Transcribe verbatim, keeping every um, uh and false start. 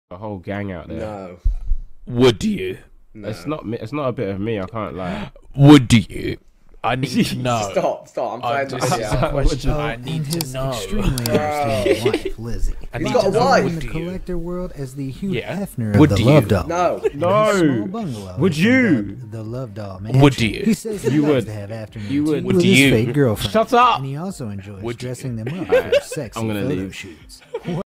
a whole gang out there. No. Would you? No. It's not me. It's not a bit of me. I can't lie. Would you? I need to know. Stop, stop. I'm I playing the just video. a question Oh, I and need to his know. extremely understanding wife, Lizzie. I He's need got to a know. wife. In Would the you? collector world as the Hugh Yeah. Hefner of Would the you? Love Doll. No. In his No. small bungalow Would is you? dubbed The Love Doll Man. Would you? He says he You likes would. to have afternoon You tea would. with Would his you? fake girlfriend. Shut up. And he also enjoys Would you? dressing them up Alright, for sexy I'm gonna photo leave. shoots.